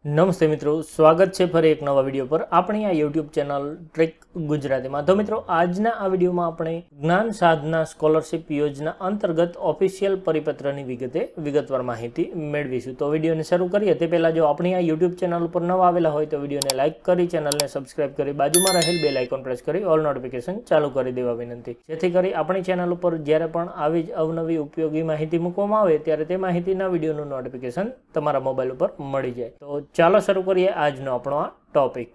નમસ્તે મિત્રો, સ્વાગત છે ફરી એક નવા વિડીયો પર આપણી આ યુટ્યુબ ચેનલ ટ્રેક ગુજરાતીમાં। તો મિત્રો, આજના આ વિડીયોમાં આપણે જ્ઞાન સાધના સ્કોલરશિપ યોજના અંતર્ગત ઓફિશિયલ પરિપત્રની વિગતવાર માહિતી મેળવીશું। તો વિડીયોને શરૂ કરીએ તે પહેલાં જો આપણી આ યુટ્યુબ ચેનલ ઉપર નવા આવેલા હોય તો વિડીયોને લાઇક કરી, ચેનલને સબસ્ક્રાઇબ કરી, બાજુમાં રહેલ બેલ આઇકોન પ્રેસ કરી ઓલ નોટિફિકેશન ચાલુ કરી દેવા વિનંતી, જેથી કરી આપણી ચેનલ ઉપર જ્યારે પણ આવી જ અવનવી ઉપયોગી માહિતી મૂકવામાં આવે ત્યારે તે માહિતીના વિડીયોનું નોટિફિકેશન તમારા મોબાઈલ ઉપર મળી જાય। તો ચાલો શરૂ કરીએ આજનો આપણો આ ટોપિક।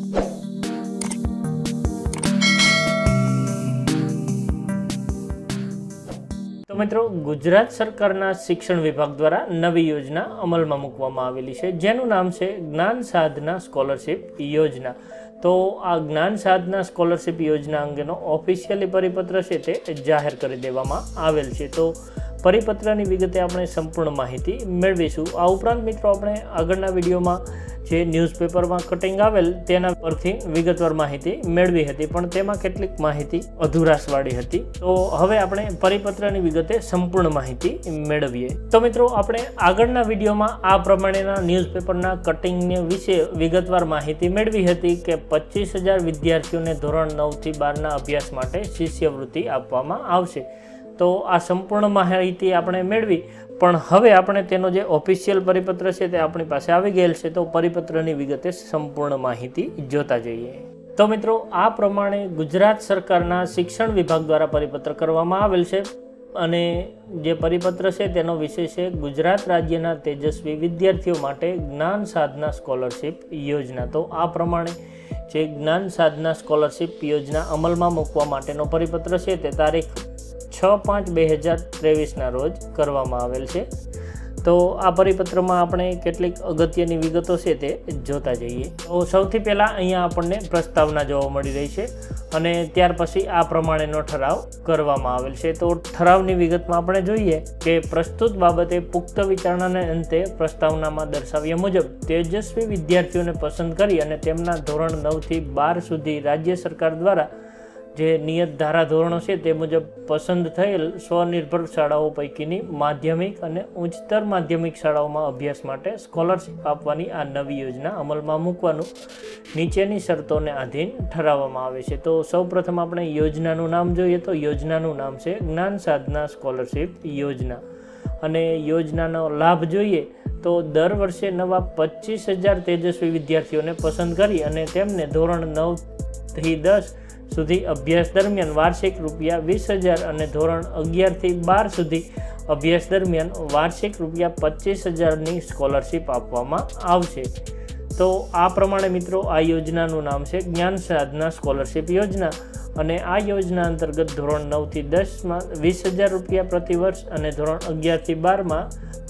તો મિત્રો, ગુજરાત સરકારના શિક્ષણ વિભાગ દ્વારા નવી યોજના અમલમાં મૂકવામાં આવેલી છે, જેનું નામ છે જ્ઞાન સાધના સ્કોલરશિપ યોજના। તો આ જ્ઞાન સાધના સ્કોલરશિપ યોજના અંગેનો ઓફિશિયલી પરિપત્ર છે તે જાહેર કરી દેવામાં આવેલ છે। તો પરિપત્રની વિગતે આપણે સંપૂર્ણ માહિતી મેળવીશું। આ ઉપરાંત મિત્રો, આપણે આગળના વિડીયોમાં જે ન્યૂઝપેપરમાં કટિંગ આવેલ તેના પરથી વિગતવાર માહિતી મેળવી હતી, પણ તેમાં કેટલીક માહિતી અધુરાશવાળી હતી। તો હવે આપણે પરિપત્રની વિગતે સંપૂર્ણ માહિતી મેળવીએ। તો મિત્રો, આપણે આગળના વિડીયોમાં આ પ્રમાણેના ન્યૂઝપેપરના કટિંગને વિશે વિગતવાર માહિતી મેળવી હતી કે 25,000 વિદ્યાર્થીઓને ધોરણ 9 થી 12ના અભ્યાસ માટે શિષ્યવૃત્તિ આપવામાં આવશે। તો આ સંપૂર્ણ માહિતી આપણે મેળવી, પણ હવે આપણે તેનો જે ઓફિશિયલ પરિપત્ર છે તે આપણી પાસે આવી ગયેલ છે। તો પરિપત્રની વિગતે સંપૂર્ણ માહિતી જોતા જઈએ। તો મિત્રો, આ પ્રમાણે ગુજરાત સરકારના શિક્ષણ વિભાગ દ્વારા પરિપત્ર કરવામાં આવેલ છે, અને જે પરિપત્ર છે તેનો વિષય છે ગુજરાત રાજ્યના તેજસ્વી વિદ્યાર્થીઓ માટે જ્ઞાન સાધના સ્કોલરશિપ યોજના। તો આ પ્રમાણે જે જ્ઞાન સાધના સ્કોલરશિપ યોજના અમલમાં મૂકવા માટેનો પરિપત્ર છે તે તારીખ 6/5/2023ના રોજ કરવામાં આવેલ છે। તો આ પરિપત્રમાં આપણે કેટલીક અગત્યની વિગતો છે તે જોતા જઈએ। તો સૌથી પહેલાં અહીંયા આપણને પ્રસ્તાવના જોવા મળી રહી છે, અને ત્યાર પછી આ પ્રમાણેનો ઠરાવ કરવામાં આવેલ છે। તો ઠરાવની વિગતમાં આપણે જોઈએ કે પ્રસ્તુત બાબતે પુખ્ત વિચારણાને અંતે પ્રસ્તાવનામાં દર્શાવ્યા મુજબ તેજસ્વી વિદ્યાર્થીઓને પસંદ કરી અને તેમના ધોરણ 9 થી 12 સુધી રાજ્ય સરકાર દ્વારા જે નિયત ધારાધોરણો છે તે મુજબ પસંદ થયેલ સ્વનિર્ભર શાળાઓ પૈકીની માધ્યમિક અને ઉચ્ચતર માધ્યમિક શાળાઓમાં અભ્યાસ માટે સ્કોલરશિપ આપવાની આ નવી યોજના અમલમાં મૂકવાનું નીચેની શરતોને આધીન ઠરાવવામાં આવે છે। તો સૌપ્રથમ આપણે યોજનાનું નામ જોઈએ તો યોજનાનું નામ છે જ્ઞાન સાધના સ્કોલરશિપ યોજના, અને યોજનાનો લાભ જોઈએ તો દર વર્ષે નવા 25,000 તેજસ્વી વિદ્યાર્થીઓને પસંદ કરી અને તેમને ધોરણ 9 થી 10 સુધી અભ્યાસ દરમિયાન વાર્ષિક ₹20,000 અને ધોરણ 11 થી 12 સુધી અભ્યાસ દરમિયાન વાર્ષિક ₹25,000ની સ્કોલરશિપ આપવામાં આવશે। તો આ પ્રમાણે મિત્રો, આ યોજનાનું નામ છે જ્ઞાન સાધના સ્કોલરશિપ યોજના, અને આ યોજના અંતર્ગત ધોરણ 9 થી 10માં ₹20,000 પ્રતિ વર્ષ અને ધોરણ 11 થી 12માં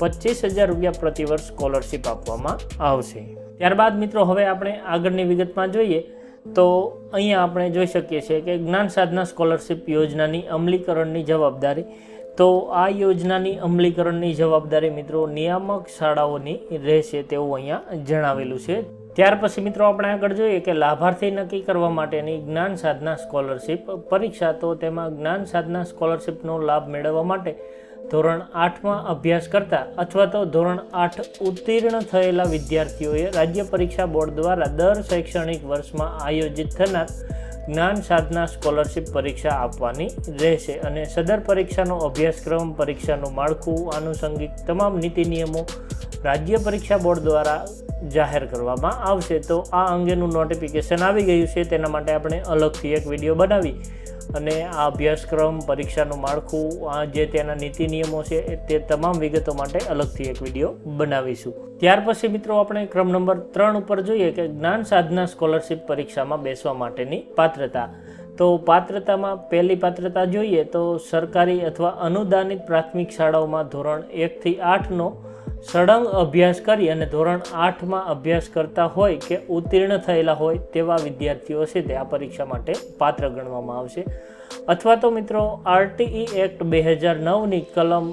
₹25,000 પ્રતિ વર્ષ સ્કોલરશિપ આપવામાં આવશે। ત્યારબાદ મિત્રો, હવે આપણે આગળની વિગતમાં જોઈએ તો અહીંયા આપણે જોઈ શકીએ છીએ કે જ્ઞાન સાધના સ્કોલરશિપ યોજનાની અમલીકરણની જવાબદારી, તો આ યોજનાની અમલીકરણની જવાબદારી મિત્રો નિયામક શાળાઓની રહેશે તેવું અહીંયા જણાવેલું છે। ત્યાર પછી મિત્રો, આપણે આગળ જોઈએ કે લાભાર્થી નક્કી કરવા માટેની જ્ઞાન સાધના સ્કોલરશિપ પરીક્ષા, તો તેમાં જ્ઞાન સાધના સ્કોલરશિપનો લાભ મેળવવા માટે ધોરણ 8માં અભ્યાસ કરતા અથવા તો ધોરણ 8 ઉત્તીર્ણ થયેલા વિદ્યાર્થીઓએ રાજ્ય પરીક્ષા બોર્ડ દ્વારા દર શૈક્ષણિક વર્ષમાં આયોજિત થનાર જ્ઞાન સાધના સ્કોલરશિપ પરીક્ષા આપવાની રહેશે, અને સદર પરીક્ષાનો અભ્યાસક્રમ, પરીક્ષાનું માળખું, આનુષંગિક તમામ નીતિ નિયમો રાજ્ય પરીક્ષા બોર્ડ દ્વારા જાહેર કરવામાં આવશે। તો આ અંગેનું નોટિફિકેશન આવી ગયું છે, તેના માટે આપણે અલગથી એક વિડીયો બનાવી અને આ અભ્યાસક્રમ, પરીક્ષાનું માળખું, આ જે તેના નીતિ નિયમો છે તે તમામ વિગતો માટે અલગથી એક વિડીયો બનાવીશું। ત્યાર પછી મિત્રો, આપણે ક્રમ નંબર 3 ઉપર જોઈએ કે જ્ઞાન સાધના સ્કોલરશિપ પરીક્ષામાં બેસવા માટેની પાત્રતા। તો પાત્રતામાં પહેલી પાત્રતા જોઈએ તો સરકારી અથવા અનુદાનિત પ્રાથમિક શાળાઓમાં ધોરણ 1 થી 8નો સળંગ અભ્યાસ કરી અને ધોરણ 8માં અભ્યાસ કરતા હોય કે ઉત્તીર્ણ થયેલા હોય તેવા વિદ્યાર્થીઓ છે તે આ પરીક્ષા માટે પાત્ર ગણવામાં આવશે। અથવા તો મિત્રો, RTE એક્ટ 2009ની કલમ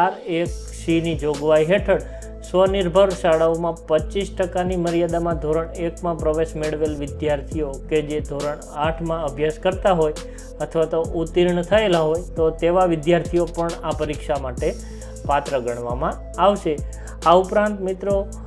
12(1)(c)ની જોગવાઈ હેઠળ સ્વનિર્ભર શાળાઓમાં 25%ની મર્યાદામાં ધોરણ 1માં પ્રવેશ મેળવેલ વિદ્યાર્થીઓ કે જે ધોરણ 8માં અભ્યાસ કરતા હોય અથવા તો ઉત્તીર્ણ થયેલા હોય તો તેવા વિદ્યાર્થીઓ પણ આ પરીક્ષા માટે પાત્ર ગણવામાં આવશે। આ ઉપરાંત મિત્રો,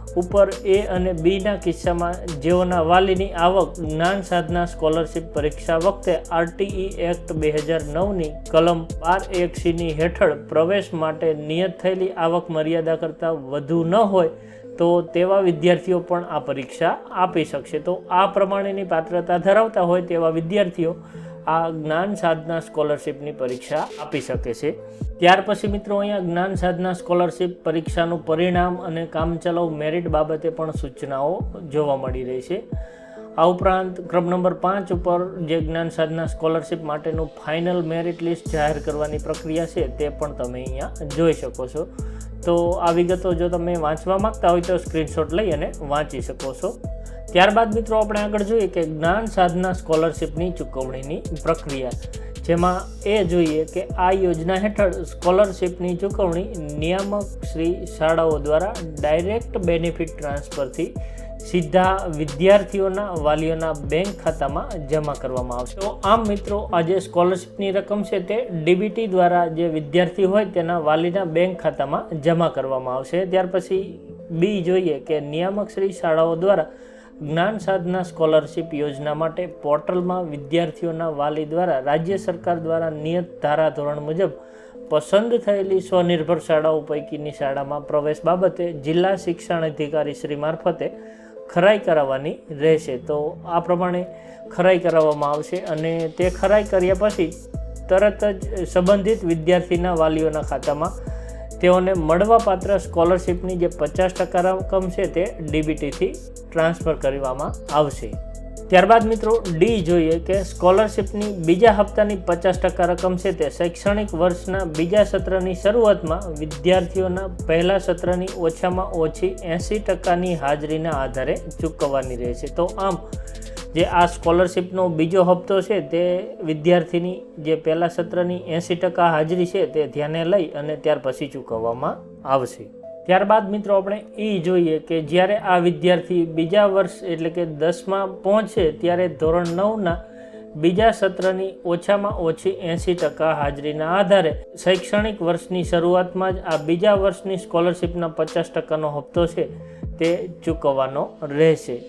ઉપર એ અને બીના કિસ્સામાં જેઓના વાલીની આવક જ્ઞાન સાધના સ્કોલરશિપ પરીક્ષા વખતે RTE એક્ટ 2009ની કલમ 12(1)(c) હેઠળ પ્રવેશ માટે નિયત થયેલી આવક મર્યાદા કરતાં વધુ ન હોય તો તેવા વિદ્યાર્થીઓ પણ આ પરીક્ષા આપી શકશે। તો આ પ્રમાણેની પાત્રતા ધરાવતા હોય તેવા વિદ્યાર્થીઓ આ જ્ઞાન સાધના સ્કોલરશિપની પરીક્ષા આપી શકે છે। ત્યાર પછી મિત્રો અહીંયા જ્ઞાન સાધના સ્કોલરશિપ પરીક્ષાનું પરિણામ અને કામચલાઉ મેરિટ બાબતે પણ સૂચનાઓ જોવા મળી રહી છે। આ ઉપરાંત ક્રમ નંબર 5 ઉપર જે જ્ઞાન સાધના સ્કોલરશિપ માટેનું ફાઇનલ મેરિટ લિસ્ટ જાહેર કરવાની પ્રક્રિયા છે તે પણ તમે અહીંયા જોઈ શકો છો। તો આ વિગતો જો તમે વાંચવા માંગતા હોય તો સ્ક્રીનશોટ લઈ અને વાંચી શકો છો। ત્યારબાદ મિત્રો આપણે આગળ જોઈએ કે જ્ઞાન સાધના સ્કોલરશિપની ચૂકવણીની પ્રક્રિયા, જેમાં એ જોઈએ કે આ યોજના હેઠળ સ્કોલરશિપની ચૂકવણી નિયામક શ્રી શાળાઓ દ્વારા ડાયરેક્ટ બેનિફિટ ટ્રાન્સફરથી સીધા વિદ્યાર્થીઓના વાલીઓના બેંક ખાતામાં જમા કરવામાં આવશે। તો આમ મિત્રો આ જે સ્કોલરશિપની રકમ છે તે DBT દ્વારા જે વિદ્યાર્થી હોય તેના વાલીના બેંક ખાતામાં જમા કરવામાં આવશે। ત્યાર પછી બી જોઈએ કે નિયામક શ્રી શાળાઓ દ્વારા જ્ઞાન સાધના સ્કોલરશિપ યોજના માટે પોર્ટલમાં વિદ્યાર્થીઓના વાલી દ્વારા રાજ્ય સરકાર દ્વારા નિયત ધારાધોરણ મુજબ પસંદ થયેલી સ્વનિર્ભર શાળાઓ પૈકીની શાળામાં પ્રવેશ બાબતે જિલ્લા શિક્ષણાધિકારી શ્રી મારફતે ખરાઈ કરાવવાની રહેશે। તો આ પ્રમાણે ખરાઈ કરાવવામાં આવશે અને તે ખરાઈ કર્યા પછી તરત જ સંબંધિત વિદ્યાર્થીના વાલીઓના ખાતામાં તેઓને મળવાપાત્ર સ્કોલરશિપની જે 50% રકમ છે તે DBTથી ટ્રાન્સફર કરવામાં આવશે। ત્યારબાદ મિત્રો ડી જોઈએ કે સ્કોલરશિપની બીજા હપ્તાની 50% રકમ છે તે શૈક્ષણિક વર્ષના બીજા સત્રની શરૂઆતમાં વિદ્યાર્થીઓના પહેલા સત્રની ઓછામાં ઓછી 80%ની હાજરીના આધારે ચૂકવવાની રહેશે। તો આમ જે આ સ્કોલરશિપનો બીજો હપ્તો છે તે વિદ્યાર્થીની જે પહેલા સત્રની 80% હાજરી છે તે ધ્યાને લઈ અને ત્યાર પછી ચૂકવવામાં આવશે। ત્યારબાદ મિત્રો આપણે એ જોઈએ કે જ્યારે આ વિદ્યાર્થી બીજા વર્ષ એટલે કે 10માં પહોંચે ત્યારે ધોરણ 9ના બીજા સત્રની ઓછામાં ઓછી 80% હાજરીના આધારે શૈક્ષણિક વર્ષની શરૂઆતમાં જ આ બીજા વર્ષની સ્કોલરશિપના 50%નો હપ્તો છે તે ચૂકવવાનો રહેશે।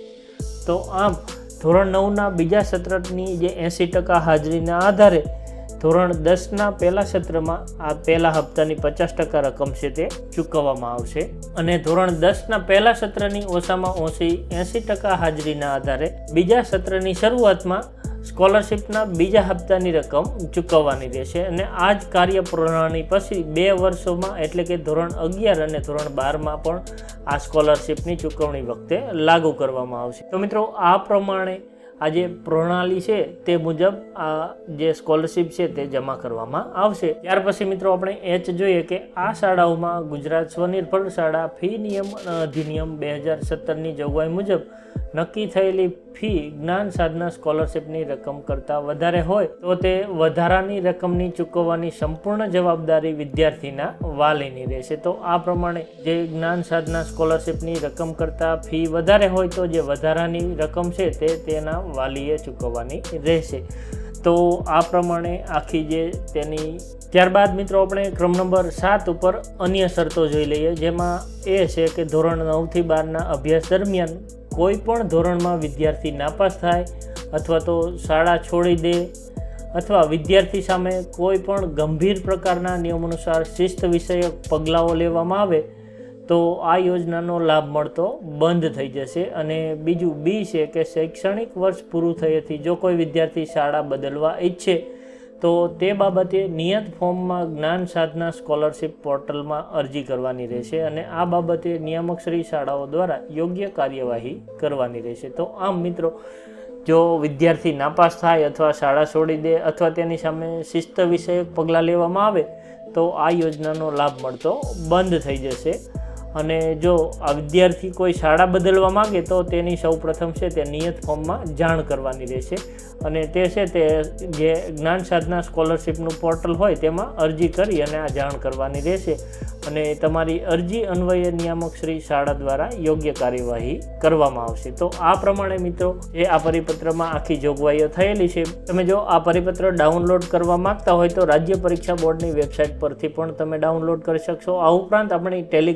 તો આમ ધોરણ 9ના બીજા સત્રની જે 80% હાજરીના આધારે ધોરણ 10ના પહેલા સત્રમાં આ પહેલા હપ્તાની 50% રકમ છે તે ચૂકવવામાં આવશે અને ધોરણ 10ના પહેલા સત્રની ઓછામાં ઓછી 80% હાજરીના આધારે બીજા સત્રની શરૂઆતમાં સ્કોલરશિપના બીજા હપ્તાની રકમ ચૂકવવાની રહેશે અને આ જ કાર્યપ્રણાલી પછી 2 વર્ષોમાં એટલે કે ધોરણ 11 અને ધોરણ 12માં પણ આ સ્કોલરશિપની ચૂકવણી વખતે લાગુ કરવામાં આવશે। તો મિત્રો આ પ્રમાણે આ જે પ્રણાલી છે તે મુજબ આ જે સ્કોલરશિપ છે તે જમા કરવામાં આવશે। ત્યાર પછી મિત્રો આપણે એચ જોઈએ કે આ શાળાઓમાં ગુજરાત સ્વનિર્ભર શાળા ફી નિયમ અધિનિયમ 2017ની જોગવાઈ મુજબ નક્કી થયેલી ફી જ્ઞાન સાધના સ્કોલરશિપની રકમ કરતાં વધારે હોય તો તે વધારાની રકમની ચૂકવવાની સંપૂર્ણ જવાબદારી વિદ્યાર્થીના વાલીની રહેશે। તો આ પ્રમાણે જે જ્ઞાન સાધના સ્કોલરશિપની રકમ કરતાં ફી વધારે હોય તો જે વધારાની રકમ છે તે તેના વાલીએ ચૂકવવાની રહેશે। તો આ પ્રમાણે આખી જે તેની ત્યારબાદ મિત્રો આપણે ક્રમ નંબર 7 ઉપર અન્ય શરતો જોઈ લઈએ, જેમાં એ છે કે ધોરણ 9થી 12ના અભ્યાસ દરમિયાન કોઈ પણ ધોરણમાં વિદ્યાર્થી નાપાસ થાય અથવા તો શાળા છોડી દે અથવા વિદ્યાર્થી સામે કોઈ પણ ગંભીર પ્રકારના નિયમાનુસાર શિસ્ત વિષયક પગલાઓ લેવામાં આવે તો આ યોજનાનો લાભ મળતો બંધ થઈ જશે। અને બીજું બી છે કે શૈક્ષણિક વર્ષ પૂરું થયેથી જો કોઈ વિદ્યાર્થી શાળા બદલવા ઈચ્છે તો તે બાબતે નિયત ફોર્મમાં જ્ઞાન સાધના સ્કોલરશિપ પોર્ટલમાં અરજી કરવાની રહેશે અને આ બાબતે નિયામક શ્રી શાળાઓ દ્વારા યોગ્ય કાર્યવાહી કરવાની રહેશે। તો આમ મિત્રો જો વિદ્યાર્થી નાપાસ થાય અથવા શાળા છોડી દે અથવા તેની સામે શિસ્ત વિષયક પગલાં લેવામાં આવે તો આ યોજનાનો લાભ મળતો બંધ થઈ જશે। અને જો આ વિદ્યાર્થી કોઈ શાળા બદલવા માંગે તો તેની સૌપ્રથમ છે તે નિયત ફોર્મમાં જાણ કરવાની રહેશે અને તે છે તે જે જ્ઞાન સાધના સ્કોલરશિપનું પોર્ટલ હોય તેમાં અરજી કરી અને આ જાણ કરવાની રહેશે અને તમારી અરજી અન્વયે નિયામક શ્રી શાળા દ્વારા યોગ્ય કાર્યવાહી કરવામાં આવશે। તો આ પ્રમાણે મિત્રો એ આ પરિપત્રમાં આખી જોગવાઈઓ થયેલી છે। તમે જો આ પરિપત્ર ડાઉનલોડ કરવા માંગતા હોય તો રાજ્ય પરીક્ષા બોર્ડની વેબસાઇટ પરથી પણ તમે ડાઉનલોડ કરી શકશો। આ ઉપરાંત આપણી ટેલિગ્રામ ચેનલ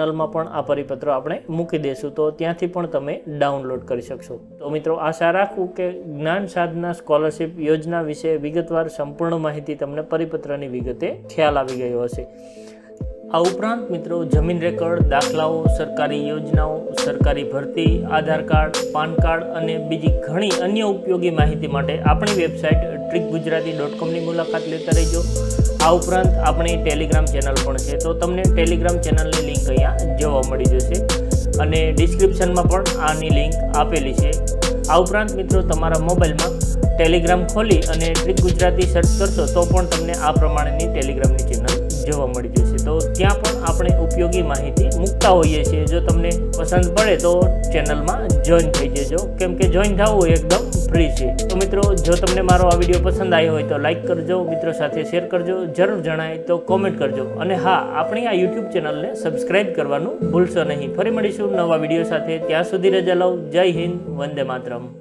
ચેનલમાં પણ આ પરિપત્રો આપણે મૂકી દઈશું, તો ત્યાંથી પણ તમે ડાઉનલોડ કરી શકશો. તો મિત્રો આશા રાખું કે જ્ઞાન સાધના સ્કોલરશિપ યોજના વિશે વિગતવાર સંપૂર્ણ માહિતી તમને પરિપત્રની વિગતે ખ્યાલ આવી ગયો હશે. આ ઉપરાંત મિત્રો જમીન રેકર્ડ, દાખલાઓ, સરકારી યોજનાઓ, સરકારી ભરતી, આધાર કાર્ડ, પાન કાર્ડ અને બીજી ઘણી અન્ય ઉપયોગી માહિતી માટે આપણી વેબસાઇટ trikgujarati.com ની મુલાકાત લેતા રહેજો. આ ઉપરાંત આપણી ટેલિગ્રામ ચેનલ પણ છે, તો તમને ટેલિગ્રામ ચેનલની લિંક અહીંયા જોવા મળી જશે અને ડિસ્ક્રિપ્શનમાં પણ આની લિંક આપેલી છે. આ ઉપરાંત મિત્રો તમારા મોબાઈલમાં ટેલિગ્રામ ખોલી અને ટ્રીક ગુજરાતી સર્ચ કરશો તો પણ તમને આ પ્રમાણેની ટેલિગ્રામની ચેનલ જોવા મળી જશે. તો ત્યાં પણ આપણે ઉપયોગી માહિતી મૂકતા હોઈએ છીએ. જો તમને પસંદ પડે તો ચેનલમાં જોઈન થઈ જજો, કેમ કે જોઈન થવું એકદમ ફ્રી છે. તો મિત્રો જો તમને મારો આ વિડીયો પસંદ આવ્યો હોય તો લાઈક કરજો, મિત્રો સાથે શેર કરજો, જરૂર જણાય તો કોમેન્ટ કરજો અને હા, આપણી આ યુટ્યુબ ચેનલને સબસ્ક્રાઈબ કરવાનું ભૂલશો નહીં. ફરી મળીશું નવા વિડીયો સાથે. ત્યાં સુધી રજા લઉં. જય હિન્દ, વંદે માતરમ.